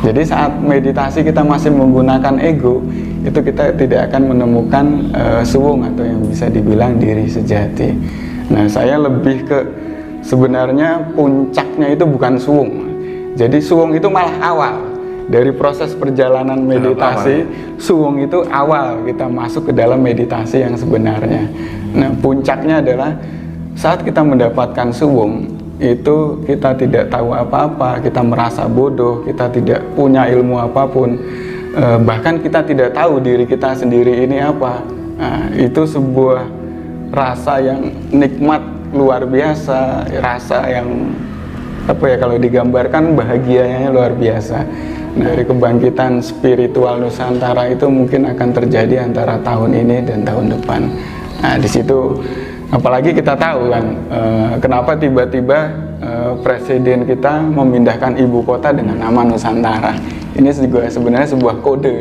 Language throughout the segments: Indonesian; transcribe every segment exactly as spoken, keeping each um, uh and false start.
Jadi saat meditasi kita masih menggunakan ego, itu kita tidak akan menemukan uh, suwung atau yang bisa dibilang diri sejati. Nah, saya lebih ke sebenarnya puncaknya itu bukan suwung. Jadi suwung itu malah awal dari proses perjalanan meditasi. Suwung itu awal kita masuk ke dalam meditasi yang sebenarnya. Nah, puncaknya adalah saat kita mendapatkan suwung, itu kita tidak tahu apa-apa, kita merasa bodoh, kita tidak punya ilmu apapun, eh, bahkan kita tidak tahu diri kita sendiri ini apa. Nah, itu sebuah rasa yang nikmat luar biasa, rasa yang apa ya, kalau digambarkan bahagianya luar biasa. Nah, dari kebangkitan spiritual Nusantara itu mungkin akan terjadi antara tahun ini dan tahun depan. Nah, di situ apalagi kita tahu kan, eh, kenapa tiba-tiba eh, presiden kita memindahkan ibu kota dengan nama Nusantara. Ini juga sebenarnya sebuah kode.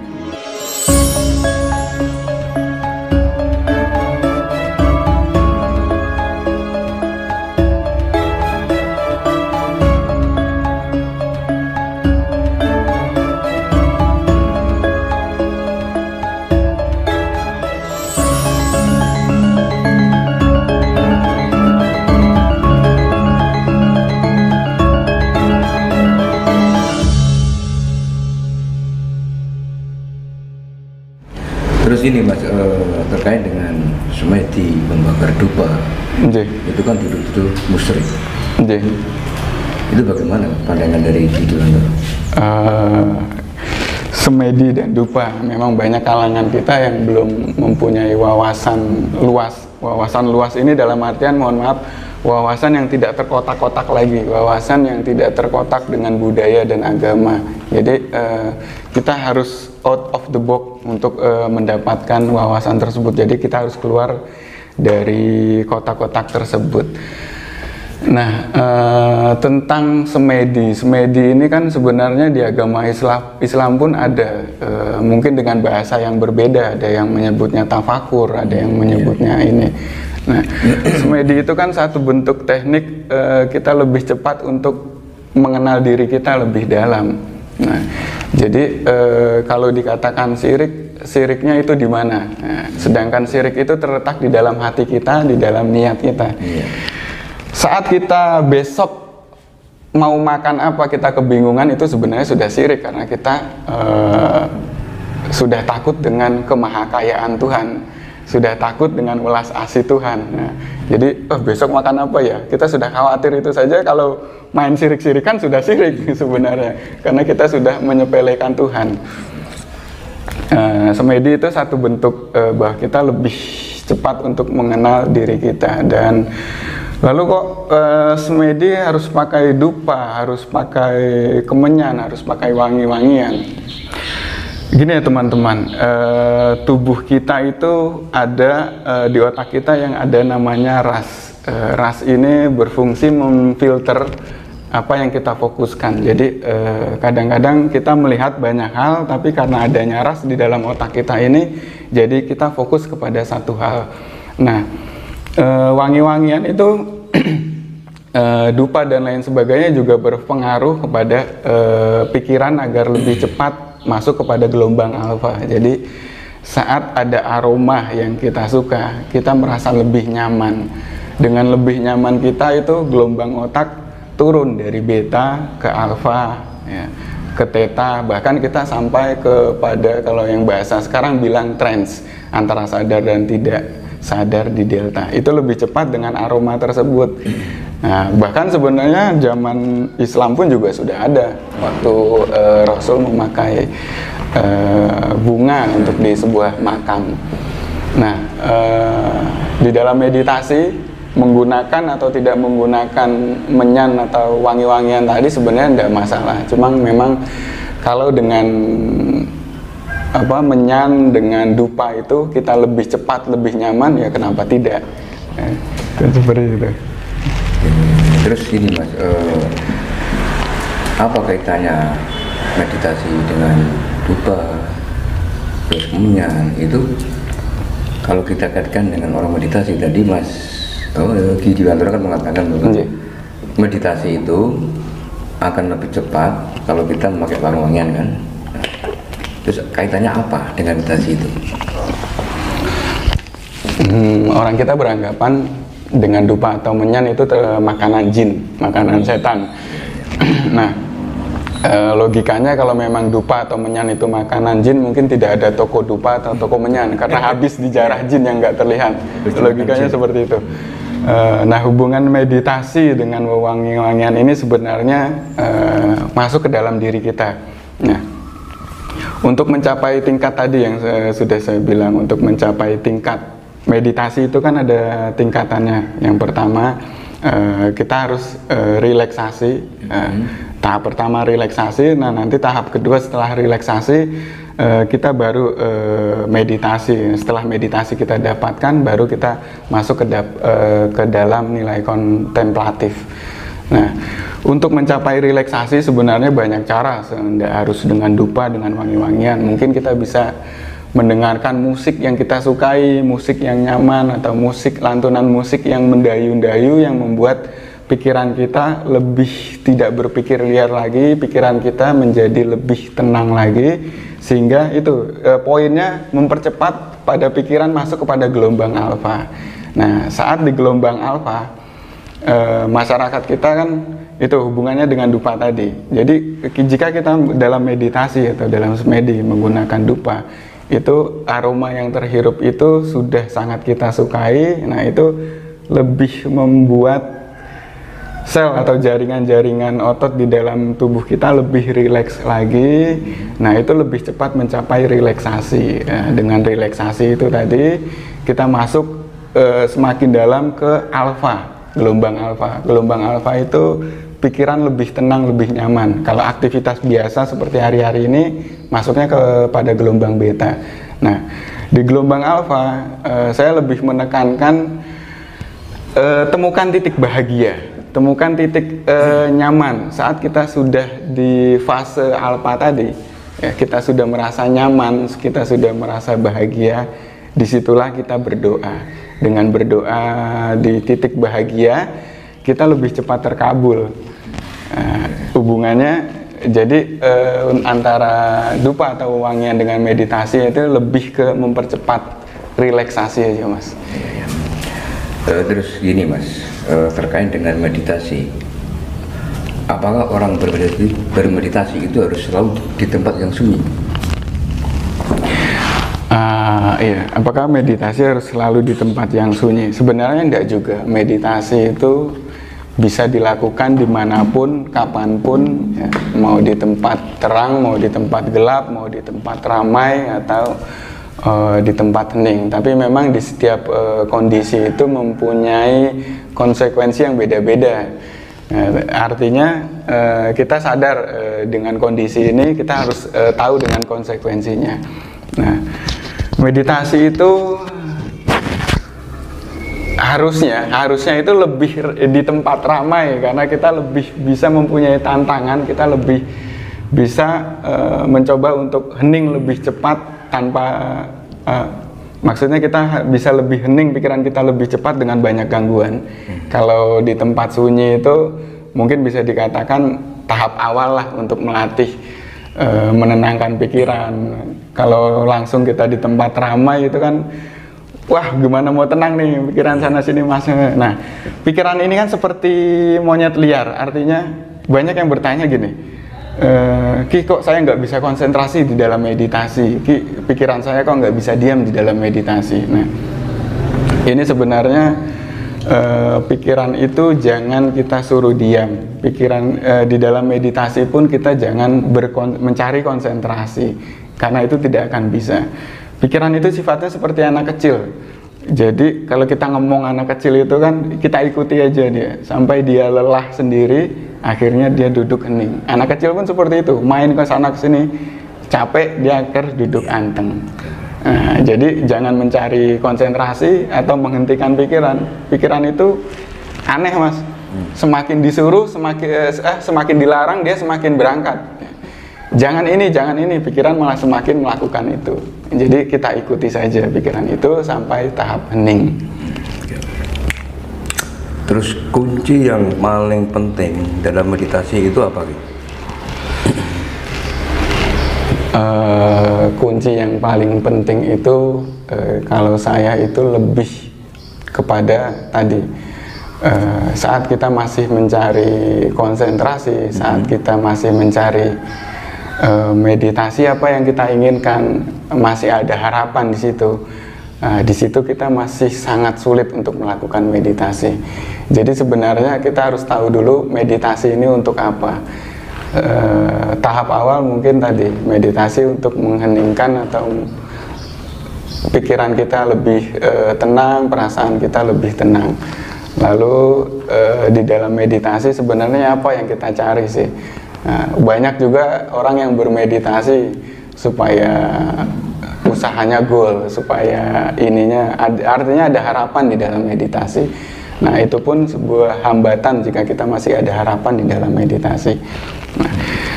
Terus ini Mas, uh, terkait dengan semedi membakar dupa, Nggih. itu kan duduk-duduk musyrik. Nggih. Itu bagaimana pandangan dari Ki Dwianto? Uh, semedi dan dupa, memang banyak kalangan kita yang belum mempunyai wawasan luas. Wawasan luas ini dalam artian, mohon maaf, wawasan yang tidak terkotak-kotak lagi, wawasan yang tidak terkotak dengan budaya dan agama. Jadi uh, kita harus out of the box untuk uh, mendapatkan wawasan tersebut. Jadi kita harus keluar dari kotak-kotak tersebut. Nah, uh, tentang semedi, semedi ini kan sebenarnya di agama Islam, Islam pun ada, uh, mungkin dengan bahasa yang berbeda. Ada yang menyebutnya tafakur, ada yang menyebutnya ini. Nah, semedi itu kan satu bentuk teknik uh, kita lebih cepat untuk mengenal diri kita lebih dalam. Nah, jadi uh, kalau dikatakan sirik, siriknya itu di mana? Nah, sedangkan sirik itu terletak di dalam hati kita, di dalam niat kita. Iya. Saat kita besok mau makan apa kita kebingungan, itu sebenarnya sudah sirik karena kita uh, sudah takut dengan kemahakayaan Tuhan. Sudah takut dengan welas asih Tuhan. Nah, jadi oh, besok makan apa ya? Kita sudah khawatir itu saja. Kalau main sirik-sirikan sudah sirik sebenarnya, karena kita sudah menyepelekan Tuhan. Uh, semedi itu satu bentuk uh, bahwa kita lebih cepat untuk mengenal diri kita. Dan lalu kok uh, semedi harus pakai dupa, harus pakai kemenyan, harus pakai wangi-wangian. Gini ya teman-teman, uh, tubuh kita itu ada uh, di otak kita yang ada namanya ras. Uh, ras ini berfungsi memfilter apa yang kita fokuskan. Jadi kadang-kadang uh, kita melihat banyak hal, tapi karena adanya ras di dalam otak kita ini, jadi kita fokus kepada satu hal. Nah, uh, wangi-wangian itu uh, dupa dan lain sebagainya juga berpengaruh kepada uh, pikiran agar lebih cepat masuk kepada gelombang alfa. Jadi saat ada aroma yang kita suka, kita merasa lebih nyaman. Dengan lebih nyaman kita itu gelombang otak turun dari beta ke alfa, ya, ke theta, bahkan kita sampai kepada, kalau yang bahasa sekarang bilang trance, antara sadar dan tidak sadar di delta. Itu lebih cepat dengan aroma tersebut. Nah, bahkan sebenarnya zaman Islam pun juga sudah ada waktu uh, Rasul memakai uh, bunga untuk di sebuah makam. Nah, uh, di dalam meditasi menggunakan atau tidak menggunakan menyan atau wangi-wangian tadi sebenarnya tidak masalah. Cuma memang kalau dengan apa menyan dengan dupa itu kita lebih cepat, lebih nyaman, ya kenapa tidak? Ya, seperti itu. Terus ini Mas, uh, apa kaitannya meditasi dengan dupa, terus menyan itu? Kalau kita kaitkan dengan orang meditasi tadi Mas, oh, Ki Dwianto kan mengatakan bahwa meditasi itu akan lebih cepat kalau kita memakai wangi-wangian kan. Terus kaitannya apa dengan meditasi itu? Hmm, orang kita beranggapan dengan dupa atau menyan itu makanan jin, makanan setan. Nah, e, logikanya kalau memang dupa atau menyan itu makanan jin, mungkin tidak ada toko dupa atau toko menyan karena habis di jarah jin yang nggak terlihat. Logikanya seperti itu. E, nah, hubungan meditasi dengan wewangi-wangian ini sebenarnya e, masuk ke dalam diri kita. Nah, untuk mencapai tingkat tadi yang saya, sudah saya bilang, untuk mencapai tingkat meditasi itu kan ada tingkatannya. Yang pertama uh, kita harus uh, relaksasi. Uh, tahap pertama relaksasi. Nah, nanti tahap kedua setelah relaksasi uh, kita baru uh, meditasi. Setelah meditasi kita dapatkan, baru kita masuk ke, dap, uh, ke dalam nilai kontemplatif. Nah, untuk mencapai relaksasi sebenarnya banyak cara. Tidak harus dengan dupa, dengan wangi-wangian. Mungkin kita bisa mendengarkan musik yang kita sukai, musik yang nyaman, atau musik, lantunan musik yang mendayu-dayu, yang membuat pikiran kita lebih tidak berpikir liar lagi, pikiran kita menjadi lebih tenang lagi, sehingga itu eh, poinnya mempercepat pada pikiran masuk kepada gelombang alfa. Nah, saat di gelombang alfa, eh, masyarakat kita kan itu hubungannya dengan dupa tadi. Jadi jika kita dalam meditasi atau dalam semedi menggunakan dupa, itu aroma yang terhirup itu sudah sangat kita sukai. Nah, itu lebih membuat sel atau jaringan-jaringan otot di dalam tubuh kita lebih rileks lagi. Nah, itu lebih cepat mencapai relaksasi. Nah, dengan relaksasi itu tadi kita masuk eh, semakin dalam ke alfa, gelombang alfa. Gelombang alfa itu pikiran lebih tenang, lebih nyaman. Kalau aktivitas biasa seperti hari-hari ini, masuknya kepada gelombang beta. Nah, di gelombang alfa, eh, saya lebih menekankan eh, temukan titik bahagia, temukan titik eh, nyaman. Saat kita sudah di fase alfa tadi, ya, kita sudah merasa nyaman, kita sudah merasa bahagia. Disitulah kita berdoa. Dengan berdoa di titik bahagia, kita lebih cepat terkabul. Uh, hubungannya jadi uh, antara dupa atau wangian dengan meditasi itu lebih ke mempercepat relaksasi aja, Mas. Uh, terus gini, Mas, uh, terkait dengan meditasi, apakah orang bermeditasi, bermeditasi itu harus selalu di tempat yang sunyi? Uh, iya, apakah meditasi harus selalu di tempat yang sunyi? Sebenarnya enggak juga. Meditasi itu bisa dilakukan dimanapun, kapanpun, ya. Mau di tempat terang, mau di tempat gelap, mau di tempat ramai, atau uh, di tempat hening. Tapi memang di setiap uh, kondisi itu mempunyai konsekuensi yang beda-beda. Nah, artinya uh, kita sadar uh, dengan kondisi ini, kita harus uh, tahu dengan konsekuensinya. Nah, meditasi itu harusnya harusnya itu lebih di tempat ramai, karena kita lebih bisa mempunyai tantangan, kita lebih bisa uh, mencoba untuk hening lebih cepat tanpa uh, maksudnya kita bisa lebih hening, pikiran kita lebih cepat dengan banyak gangguan. Hmm. Kalau di tempat sunyi itu mungkin bisa dikatakan tahap awal lah untuk melatih uh, menenangkan pikiran. Kalau langsung kita di tempat ramai itu kan, wah, gimana mau tenang nih, pikiran sana sini masuk. Nah, pikiran ini kan seperti monyet liar. Artinya banyak yang bertanya gini, e, Ki, kok saya nggak bisa konsentrasi di dalam meditasi? Ki, pikiran saya kok nggak bisa diam di dalam meditasi? Nah, ini sebenarnya e, pikiran itu jangan kita suruh diam. Pikiran e, di dalam meditasi pun kita jangan berkon- mencari konsentrasi, karena itu tidak akan bisa. Pikiran itu sifatnya seperti anak kecil. Jadi kalau kita ngomong anak kecil itu kan kita ikuti aja dia sampai dia lelah sendiri, akhirnya dia duduk hening. Anak kecil pun seperti itu, main ke sana ke sini, capek dia akhir duduk anteng. Nah, jadi jangan mencari konsentrasi atau menghentikan pikiran. Pikiran itu aneh, Mas. Semakin disuruh, semakin eh, semakin dilarang, dia semakin berangkat. Jangan ini, jangan ini, pikiran malah semakin melakukan itu. Jadi kita ikuti saja pikiran itu sampai tahap hening. Terus kunci yang paling penting dalam meditasi itu apa? Uh, kunci yang paling penting itu uh, kalau saya itu lebih kepada tadi uh, saat kita masih mencari konsentrasi, saat kita masih mencari uh, meditasi apa yang kita inginkan, masih ada harapan di situ. Nah, di situ kita masih sangat sulit untuk melakukan meditasi. Jadi sebenarnya kita harus tahu dulu meditasi ini untuk apa. E, tahap awal mungkin tadi meditasi untuk mengheningkan atau pikiran kita lebih e, tenang, perasaan kita lebih tenang. Lalu e, di dalam meditasi sebenarnya apa yang kita cari sih? Nah, banyak juga orang yang bermeditasi supaya usahanya goal, supaya ininya artinya ada harapan di dalam meditasi. Nah, itu pun sebuah hambatan jika kita masih ada harapan di dalam meditasi. Nah,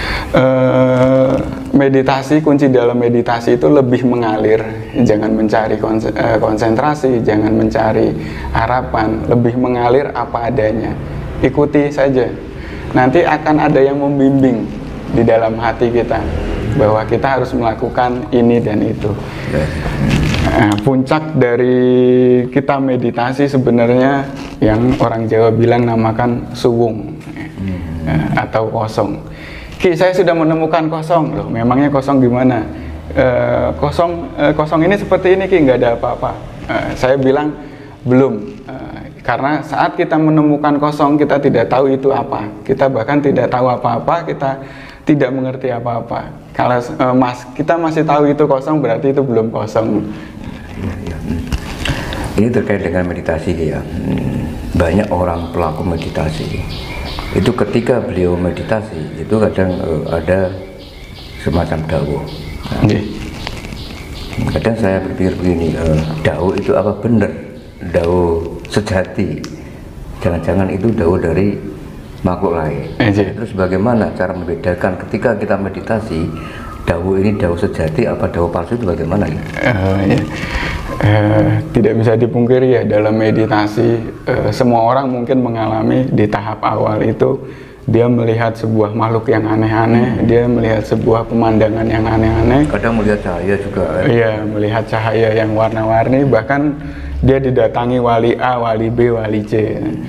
eh, meditasi, kunci dalam meditasi itu lebih mengalir, jangan mencari konsentrasi, jangan mencari harapan, lebih mengalir apa adanya. Ikuti saja. Nanti akan ada yang membimbing di dalam hati kita bahwa kita harus melakukan ini dan itu. Nah, puncak dari kita meditasi sebenarnya yang orang Jawa bilang namakan suwung hmm. atau kosong. Ki, saya sudah menemukan kosong. Loh, memangnya kosong gimana? E, kosong e, kosong ini seperti ini, Ki, nggak ada apa-apa. E, saya bilang belum. E, karena saat kita menemukan kosong, kita tidak tahu itu apa. Kita bahkan tidak tahu apa-apa, kita tidak mengerti apa-apa. Kalau uh, mas kita masih tahu itu kosong, berarti itu belum kosong. Ya, ya. Ini terkait dengan meditasi ya. Banyak orang pelaku meditasi itu ketika beliau meditasi itu kadang uh, ada semacam dawuh. Nah, okay. Kadang saya berpikir begini, uh, dawuh itu apa benar? Dawuh sejati? Jangan-jangan itu dawuh dari makhluk lain. Eji. Terus bagaimana cara membedakan ketika kita meditasi, dawuh ini dawuh sejati apa dawuh palsu itu bagaimana? Uh, ya. uh, tidak bisa dipungkiri ya, dalam meditasi uh, semua orang mungkin mengalami di tahap awal itu dia melihat sebuah makhluk yang aneh-aneh, hmm. dia melihat sebuah pemandangan yang aneh-aneh. Kadang melihat cahaya juga. Iya, melihat cahaya yang warna-warni, bahkan dia didatangi wali A, wali B, wali C.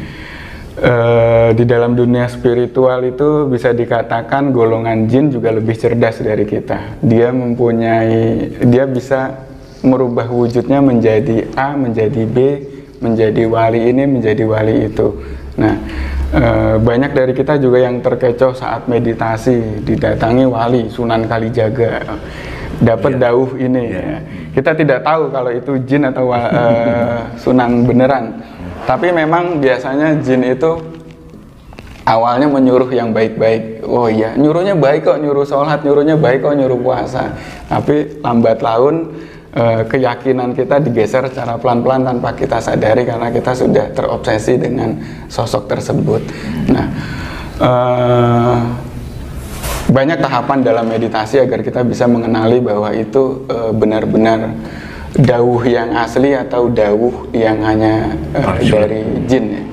Uh, di dalam dunia spiritual itu bisa dikatakan golongan jin juga lebih cerdas dari kita. Dia mempunyai, dia bisa merubah wujudnya menjadi A, menjadi B, menjadi wali ini, menjadi wali itu. Nah, uh, banyak dari kita juga yang terkecoh saat meditasi, didatangi wali Sunan Kalijaga, dapat yeah. dawuh ini. Yeah. Ya. Kita tidak tahu kalau itu jin atau uh, Sunan beneran. Tapi memang biasanya jin itu awalnya menyuruh yang baik-baik. Oh iya, nyuruhnya baik kok, nyuruh sholat, nyuruhnya baik kok, nyuruh puasa. Tapi lambat laun eh, keyakinan kita digeser secara pelan-pelan tanpa kita sadari karena kita sudah terobsesi dengan sosok tersebut. Nah, eh, banyak tahapan dalam meditasi agar kita bisa mengenali bahwa itu eh, benar-benar dawuh yang asli atau dawuh yang hanya uh, dari jin ya.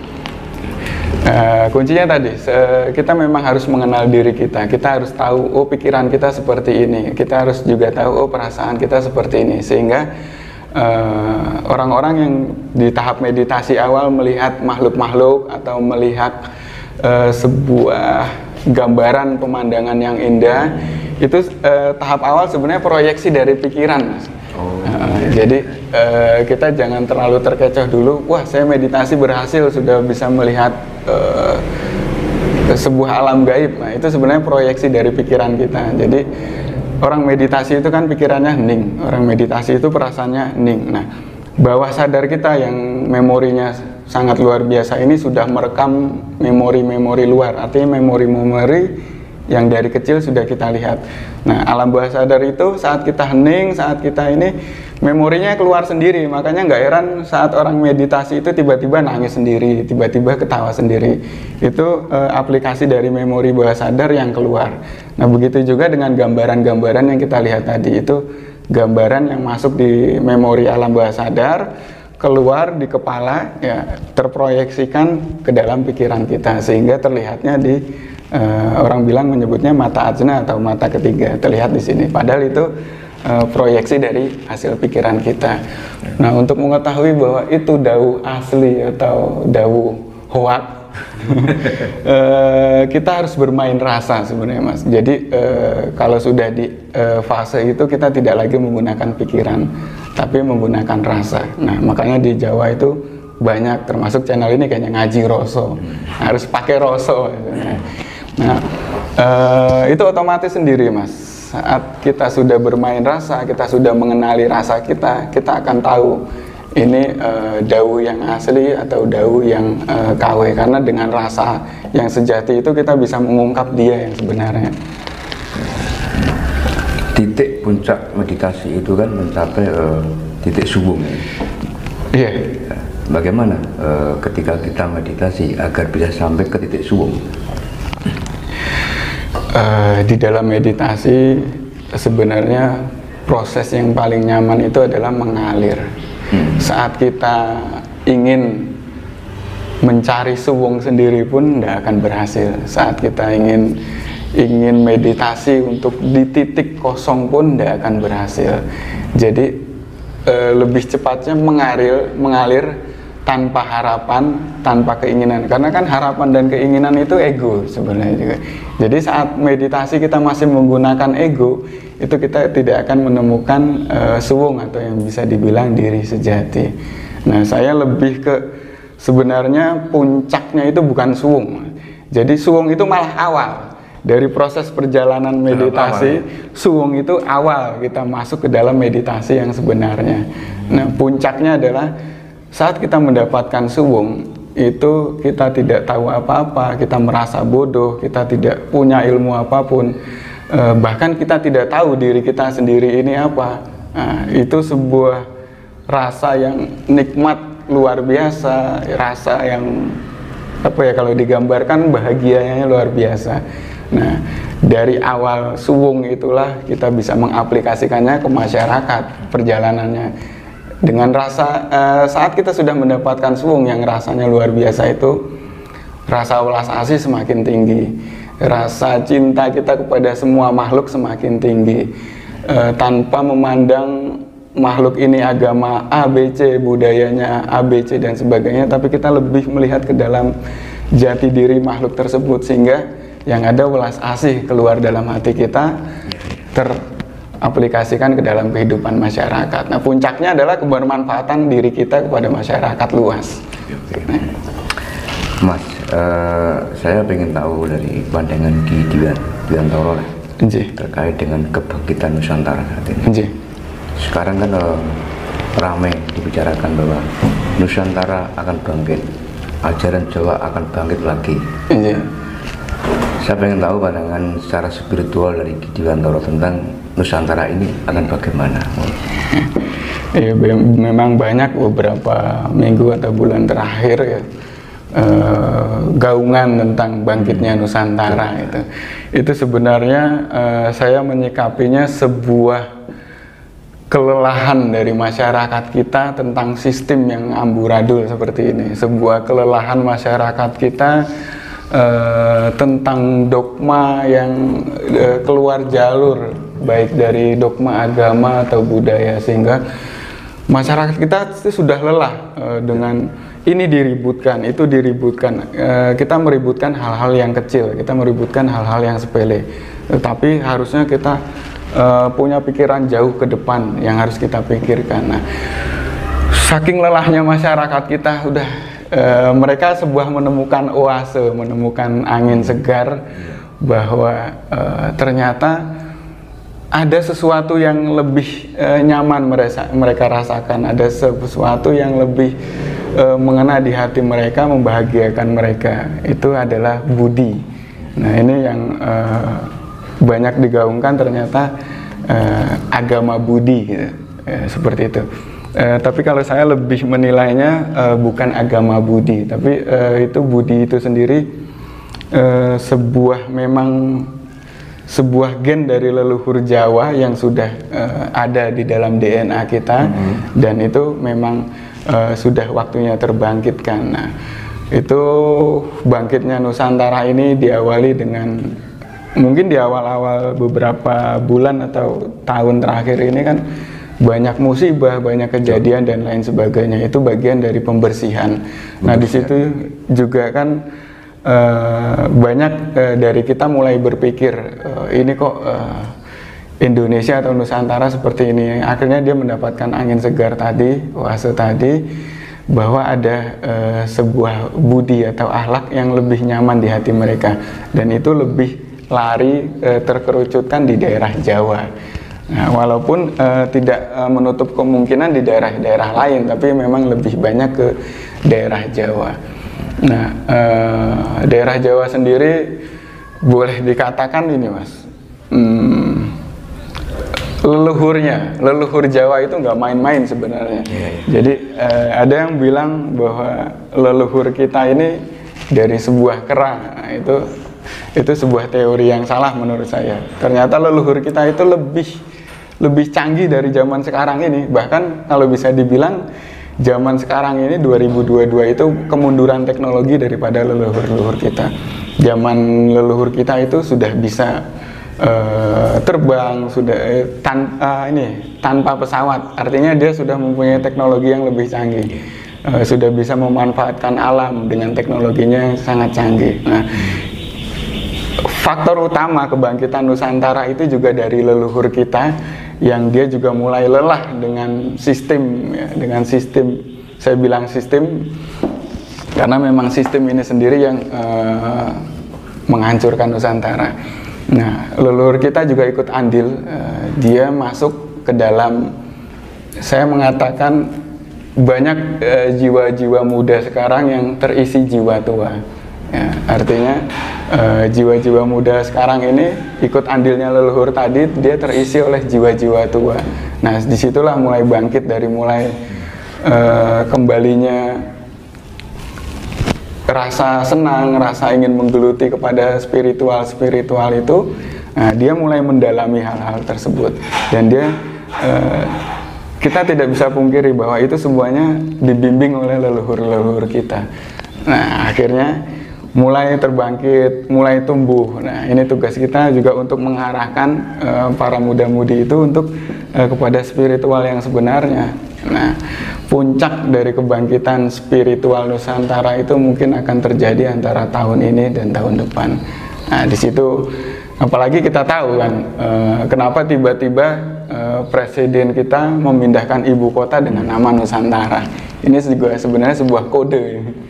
Uh, kuncinya tadi kita memang harus mengenal diri kita. Kita harus tahu oh pikiran kita seperti ini. Kita harus juga tahu oh perasaan kita seperti ini, sehingga orang-orang uh, yang di tahap meditasi awal melihat makhluk-makhluk atau melihat uh, sebuah gambaran pemandangan yang indah itu uh, tahap awal sebenarnya proyeksi dari pikiran, Mas. Oh, uh, jadi uh, kita jangan terlalu terkecoh dulu. Wah, saya meditasi berhasil, sudah bisa melihat uh, sebuah alam gaib. Nah, itu sebenarnya proyeksi dari pikiran kita. Jadi orang meditasi itu kan pikirannya hening. Orang meditasi itu perasaannya hening. Nah, bawah sadar kita yang memorinya sangat luar biasa ini sudah merekam memori-memori luar. Artinya memori-memori yang dari kecil sudah kita lihat. Nah, alam bawah sadar itu saat kita hening, saat kita ini memorinya keluar sendiri. Makanya nggak heran saat orang meditasi itu tiba-tiba nangis sendiri, tiba-tiba ketawa sendiri. Itu eh, aplikasi dari memori bawah sadar yang keluar. Nah, begitu juga dengan gambaran-gambaran yang kita lihat tadi, itu gambaran yang masuk di memori alam bawah sadar. keluar di kepala, ya terproyeksikan ke dalam pikiran kita, sehingga terlihatnya di uh, orang bilang menyebutnya mata ajna atau mata ketiga, terlihat di sini. Padahal itu uh, proyeksi dari hasil pikiran kita. Nah, untuk mengetahui bahwa itu dawu asli atau dawu hoak, uh, kita harus bermain rasa sebenarnya, Mas. Jadi uh, kalau sudah di uh, fase itu kita tidak lagi menggunakan pikiran, tapi menggunakan rasa. Nah, makanya di Jawa itu banyak, termasuk channel ini kayaknya ngaji roso, harus pakai roso. Nah, uh, itu otomatis sendiri, Mas. Saat kita sudah bermain rasa, kita sudah mengenali rasa kita, kita akan tahu ini uh, dawu yang asli atau dawu yang uh, K W. Karena dengan rasa yang sejati itu kita bisa mengungkap dia yang sebenarnya. Titik puncak meditasi itu kan mencapai uh, titik suwung. Iya. Yeah. Bagaimana uh, ketika kita meditasi agar bisa sampai ke titik suwung? Uh, di dalam meditasi sebenarnya proses yang paling nyaman itu adalah mengalir. Hmm. Saat kita ingin mencari suwung sendiri pun tidak akan berhasil. Saat kita ingin ingin meditasi untuk di titik kosong pun tidak akan berhasil. Jadi e, lebih cepatnya mengalir, mengalir tanpa harapan, tanpa keinginan. Karena kan harapan dan keinginan itu ego sebenarnya juga. Jadi saat meditasi kita masih menggunakan ego, itu kita tidak akan menemukan e, suwung atau yang bisa dibilang diri sejati. Nah, saya lebih ke sebenarnya puncaknya itu bukan suwung. Jadi suwung itu malah awal. Dari proses perjalanan meditasi, suwung itu awal kita masuk ke dalam meditasi yang sebenarnya. Nah, puncaknya adalah saat kita mendapatkan suwung, itu kita tidak tahu apa-apa, kita merasa bodoh, kita tidak punya ilmu apapun, eh, bahkan kita tidak tahu diri kita sendiri ini apa. Nah, itu sebuah rasa yang nikmat luar biasa, rasa yang apa ya, kalau digambarkan bahagianya luar biasa. Nah, dari awal suwung itulah kita bisa mengaplikasikannya ke masyarakat perjalanannya. Dengan rasa eh, saat kita sudah mendapatkan suwung yang rasanya luar biasa itu, rasa welas asih semakin tinggi, rasa cinta kita kepada semua makhluk semakin tinggi, eh, tanpa memandang makhluk ini agama A, B, C, budayanya A, B, C dan sebagainya, tapi kita lebih melihat ke dalam jati diri makhluk tersebut, sehingga yang ada welas asih keluar dalam hati kita, teraplikasikan ke dalam kehidupan masyarakat. Nah, puncaknya adalah kebermanfaatan diri kita kepada masyarakat luas. Nah. Mas, uh, saya ingin tahu dari pandangan Ki Dwiantoro terkait dengan kebangkitan Nusantara saat ini. Enji. Sekarang kan uh, ramai dibicarakan bahwa Nusantara akan bangkit, ajaran Jawa akan bangkit lagi. Enji. Saya pengen tahu pandangan secara spiritual dari Ki Dwiantoro tentang Nusantara ini akan bagaimana? Ya, memang banyak beberapa minggu atau bulan terakhir ya, eh, gaungan tentang bangkitnya Nusantara itu. Itu sebenarnya eh, saya menyikapinya sebuah kelelahan dari masyarakat kita tentang sistem yang amburadul seperti ini. Sebuah kelelahan masyarakat kita Uh, tentang dogma yang uh, keluar jalur, baik dari dogma agama atau budaya, sehingga masyarakat kita sudah lelah uh, dengan ini diributkan, itu diributkan. Uh, kita meributkan hal-hal yang kecil, kita meributkan hal-hal yang sepele, tetapi harusnya kita uh, punya pikiran jauh ke depan yang harus kita pikirkan. Nah, saking lelahnya masyarakat kita udah Uh, mereka sebuah menemukan oase, menemukan angin segar, bahwa uh, ternyata ada sesuatu yang lebih uh, nyaman mereka, mereka rasakan, ada sesuatu yang lebih uh, mengena di hati mereka, membahagiakan mereka. Itu adalah budi. Nah, ini yang uh, banyak digaungkan ternyata uh, agama budi, gitu. uh, seperti itu. Uh, tapi kalau saya lebih menilainya uh, bukan agama budi, tapi uh, itu budi itu sendiri uh, sebuah memang sebuah gen dari leluhur Jawa yang sudah uh, ada di dalam D N A kita, mm-hmm. dan itu memang uh, sudah waktunya terbangkitkan. Nah, itu bangkitnya Nusantara ini diawali dengan mungkin di awal-awal beberapa bulan atau tahun terakhir ini kan banyak musibah, banyak kejadian dan lain sebagainya. Itu bagian dari pembersihan. Nah, di situ juga kan uh, banyak uh, dari kita mulai berpikir uh, ini kok uh, Indonesia atau Nusantara seperti ini. Akhirnya dia mendapatkan angin segar tadi, oase tadi, bahwa ada uh, sebuah budi atau akhlak yang lebih nyaman di hati mereka, dan itu lebih lari e, terkerucutkan di daerah Jawa. Nah, walaupun e, tidak e, menutup kemungkinan di daerah-daerah lain, tapi memang lebih banyak ke daerah Jawa. Nah, e, daerah Jawa sendiri boleh dikatakan ini, Mas, hmm, leluhurnya, leluhur Jawa itu nggak main-main sebenarnya. Yeah, yeah. Jadi e, ada yang bilang bahwa leluhur kita ini dari sebuah kerang. Nah, itu itu sebuah teori yang salah menurut saya. Ternyata leluhur kita itu lebih lebih canggih dari zaman sekarang ini. Bahkan kalau bisa dibilang zaman sekarang ini dua ribu dua puluh dua itu kemunduran teknologi daripada leluhur-leluhur kita. Zaman leluhur kita itu sudah bisa uh, terbang, sudah uh, tan uh, ini tanpa pesawat. Artinya dia sudah mempunyai teknologi yang lebih canggih. Uh, sudah bisa memanfaatkan alam dengan teknologinya yang sangat canggih. Nah, faktor utama kebangkitan Nusantara itu juga dari leluhur kita, yang dia juga mulai lelah dengan sistem, ya, dengan sistem, saya bilang sistem karena memang sistem ini sendiri yang uh, menghancurkan Nusantara. Nah, leluhur kita juga ikut andil, uh, dia masuk ke dalam, saya mengatakan banyak jiwa-jiwa uh, muda sekarang yang terisi jiwa tua. Ya, artinya jiwa-jiwa uh, muda sekarang ini ikut andilnya leluhur tadi, dia terisi oleh jiwa-jiwa tua. Nah, disitulah mulai bangkit dari mulai uh, kembalinya rasa senang, rasa ingin menggeluti kepada spiritual-spiritual itu. Nah, dia mulai mendalami hal-hal tersebut, dan dia uh, kita tidak bisa pungkiri bahwa itu semuanya dibimbing oleh leluhur-leluhur kita. Nah, akhirnya mulai terbangkit, mulai tumbuh. Nah, ini tugas kita juga untuk mengarahkan uh, para muda-mudi itu untuk uh, kepada spiritual yang sebenarnya. Nah, puncak dari kebangkitan spiritual Nusantara itu mungkin akan terjadi antara tahun ini dan tahun depan. Nah, di situ apalagi kita tahu kan uh, kenapa tiba-tiba uh, presiden kita memindahkan ibu kota dengan nama Nusantara. Ini juga sebenarnya sebuah kode.